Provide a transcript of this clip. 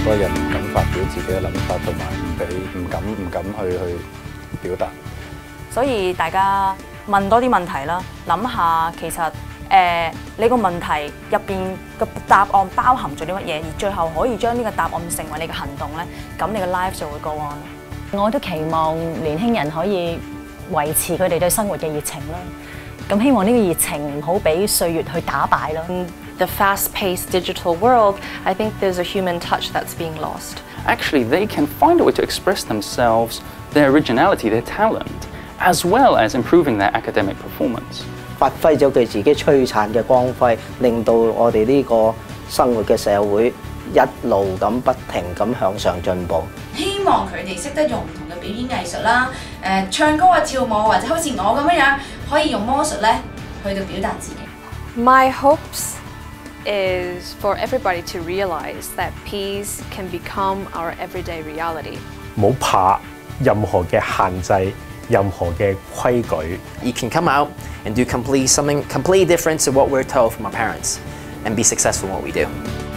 多人唔敢發表自己嘅諗法，同埋唔敢去表達。 所以大家問多啲問題啦，諗下其實你個問題入邊個答案包含咗啲乜嘢，而最後可以將呢個答案成為你嘅行動咧，咁你嘅 life 就會 go on。 我都期望年輕人可以維持佢哋對生活嘅熱情啦。咁希望呢個熱情唔好俾歲月去打敗咯。 In the fast-paced digital world, I think there's a human touch that's being lost. Actually, they can find a way to express themselves, their originality, their talent, as well as improving their academic performance. 發揮咗佢自己璀璨嘅光輝，令到我哋呢個生活嘅社會一路咁不停咁向上進步。 希望佢哋識得用唔同嘅表演藝術啦，唱歌啊、跳舞或者好似我咁樣，可以用魔術咧去到表達自己。 My hopes is for everybody to realize that peace can become our everyday reality. 唔好怕任何嘅限制，任何嘅規矩。 You can come out and do something completely different to what we're told from our parents and be successful in what we do.